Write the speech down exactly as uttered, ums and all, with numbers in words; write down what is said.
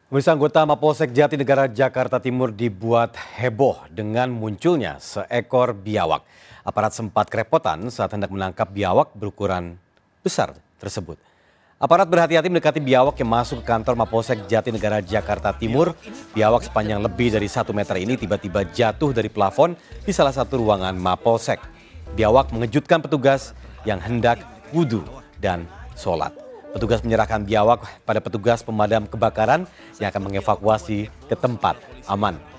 Pemirsa, anggota Mapolsek Jatinegara Jakarta Timur dibuat heboh dengan munculnya seekor biawak. Aparat sempat kerepotan saat hendak menangkap biawak berukuran besar tersebut. Aparat berhati-hati mendekati biawak yang masuk ke kantor Mapolsek Jatinegara Jakarta Timur. Biawak sepanjang lebih dari satu meter ini tiba-tiba jatuh dari plafon di salah satu ruangan Mapolsek. Biawak mengejutkan petugas yang hendak wudhu dan sholat. Petugas menyerahkan biawak pada petugas pemadam kebakaran yang akan mengevakuasi ke tempat aman.